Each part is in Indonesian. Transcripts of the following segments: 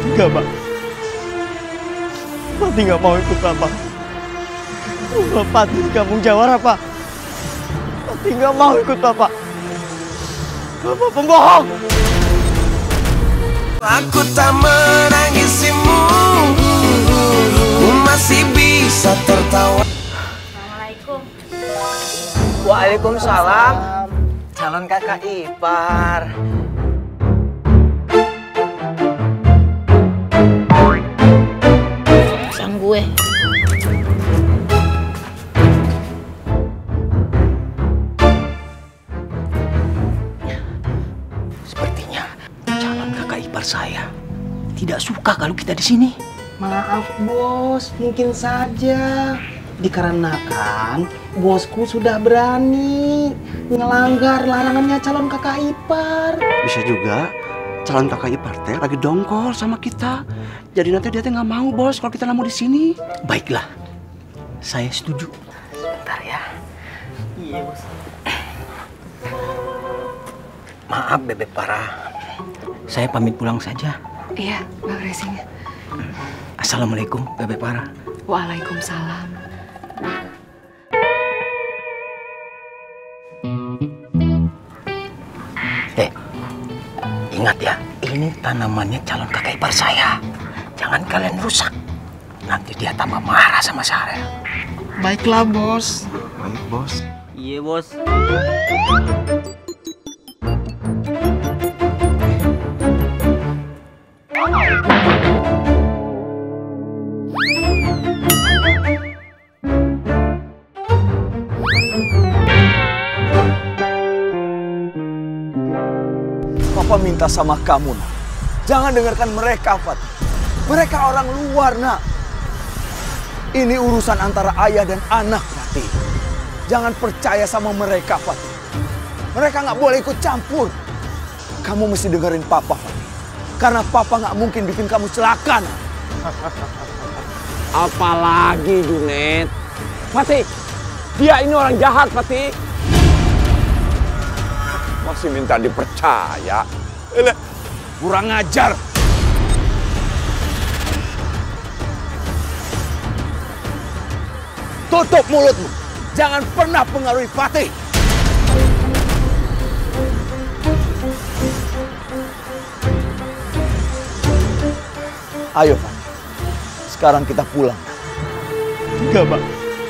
Enggak, Pak. Fatih nggak mau ikut Bapak. Fatih di kampung Jawara, Pak. Fatih nggak mau ikut Bapak. Bapak pembohong. Aku tak menangisimu, ku masih bisa tertawa. Assalamualaikum. Waalaikumsalam. Calon kakak ipar. Sang gue. Sepertinya calon kakak ipar saya tidak suka kalau kita di sini. Maaf bos, mungkin saja dikarenakan bosku sudah berani ngelanggar larangannya calon kakak ipar. Bisa juga calon kakak ipar teh lagi dongkol sama kita. Jadi nanti dia teh nggak mau bos kalau kita nggak mau di sini. Baiklah, saya setuju. Bentar ya. Iya bos. Maaf Bebek Parah, saya pamit pulang saja. Iya, Bang Racing. Assalamualaikum Bebek Parah. Waalaikumsalam. Ingat ya, ini tanamannya calon kakak ipar saya. Jangan kalian rusak. Nanti dia tambah marah sama saya. Baiklah bos. Baik bos. Iya bos. Papa minta sama kamu, nak. Jangan dengarkan mereka, Fatih. Mereka orang luar, nak. Ini urusan antara ayah dan anak, Fatih. Jangan percaya sama mereka, Fatih. Mereka nggak boleh ikut campur. Kamu mesti dengerin Papa, Fatih. Karena Papa nggak mungkin bikin kamu celaka, nak. Apalagi Junet. Fatih, dia ini orang jahat, Fatih. Masih minta dipercaya. Kurang ajar. Tutup mulutmu. Jangan pernah pengaruhi Fatih. Ayo, Fatih. Sekarang kita pulang. Enggak, Pak.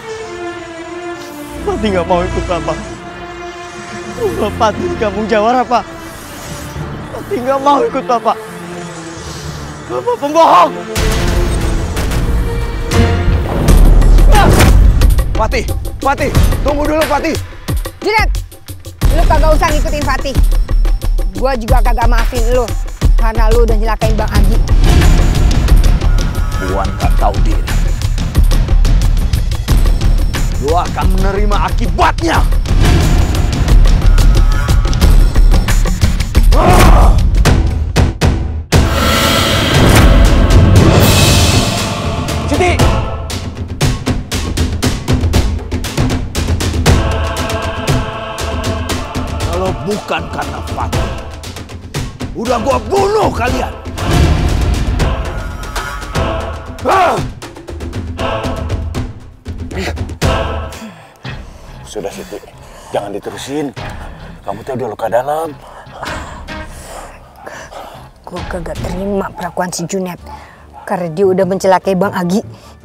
Fatih nggak mau ikut Bapak. Fatih di kampung Jawara, Pak. Fatih nggak mau ikut Bapak. Bapak pembohong. Fatih, Fatih, tunggu dulu Fatih. Junet, lu kagak usah ngikutin Fatih. Gua juga kagak maafin lu karena lu udah nyelakain Bang Agi. Tuan tak tahu diri. Lu akan menerima akibatnya. Siti! Kalau bukan karena Fatih, udah gua bunuh kalian. Sudah Siti, jangan diterusin. Kamu tuh udah luka dalam. Gua kagak terima perlakuan si Junet karena dia udah mencelakai Bang Agi.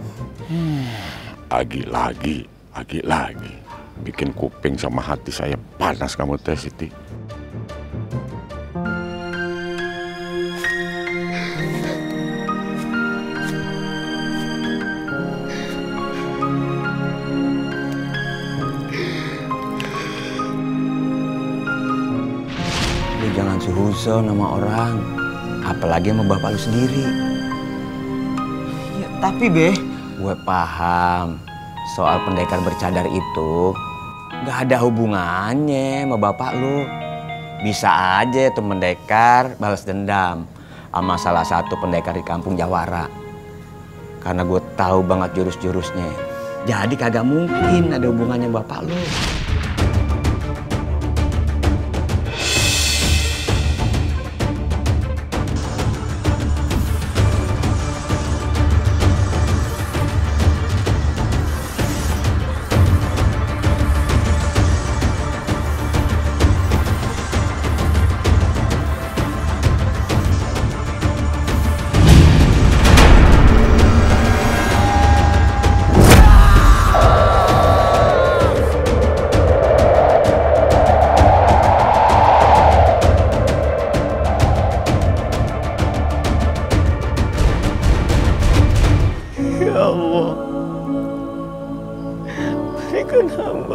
Agi lagi. Bikin kuping sama hati saya panas kamu teh Siti. Lu jangan suhuzon sama orang. Apalagi sama bapak lu sendiri. Ya, tapi Be, Gue paham soal pendekar bercadar itu nggak ada hubungannya sama bapak lu. Bisa aja tuh pendekar balas dendam sama salah satu pendekar di kampung Jawara. Karena gue tahu banget jurus-jurusnya. Jadi kagak mungkin ada hubungannya bapak lu.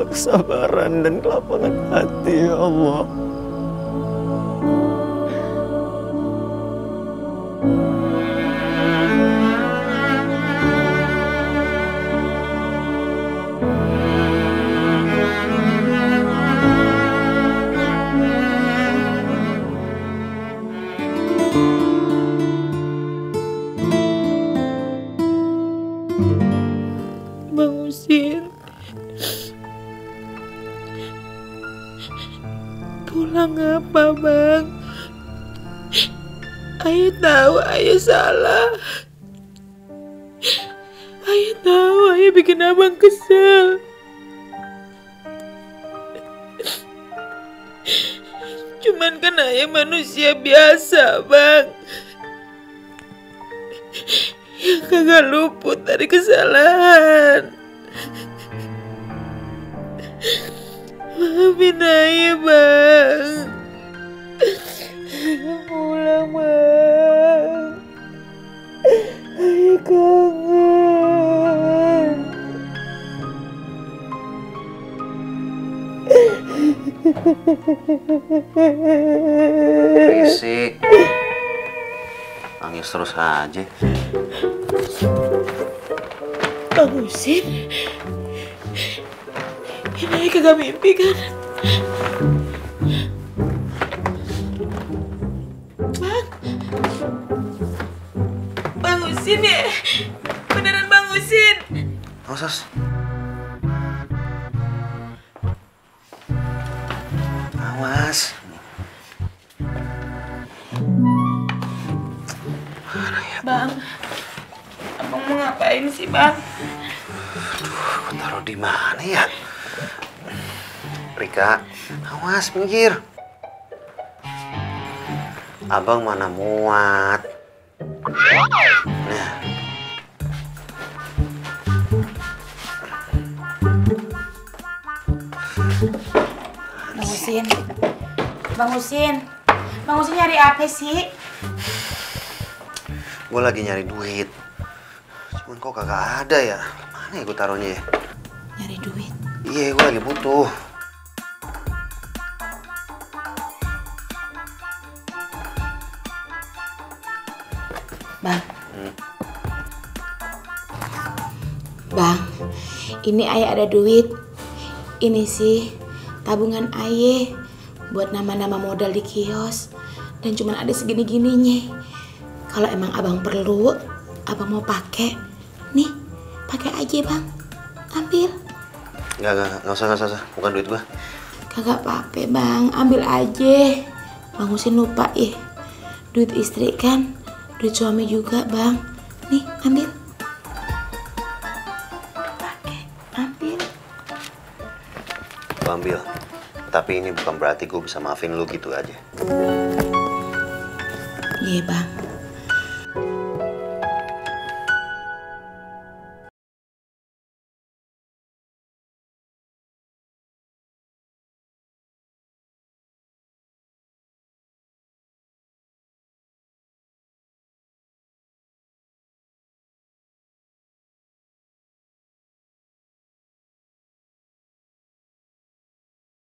kesabaran dan kelapangan hati, ya Allah. Bang Husin, pulang apa bang? Ayah tahu ayah salah. Ayah tahu ayah bikin abang kesel. Cuman kan ayah manusia biasa bang, yang kagak luput dari kesalahan. Maafin ayah bang. Pulang bang. Ayah kangen. Berisik. Nangis terus aja. Bang Husin, ini ayah kagak mimpi kan? Bang Husin ya? Beneran Bang Husin? Sos. Awas. Bang, abang mau ngapain sih bang? Aduh, taruh di mana ya? Rika, awas pinggir. Abang mana muat. Nah. Bang Husin, Bang Husin, Bang Husin nyari apa sih? Gue lagi nyari duit. Cuman kok kagak ada ya? Mana ya gue taruhnya ya? Nyari duit? Iya, gue lagi butuh. Bang. Bang, ini ayah ada duit. Ini sih tabungan ayah buat nama-nama modal di kios. Dan cuma ada segini-gininya. Kalau emang abang perlu, abang mau pakai, nih pakai aja bang, ambil. Nggak usah, bukan duit gua. Kagak apa-apa bang, ambil aja. Bang Husin lupa ya, duit istri kan, duit suami juga bang. Nih ambil. Pakai, ambil. Gua ambil. Tapi ini bukan berarti gue bisa maafin lu gitu aja. Iya bang.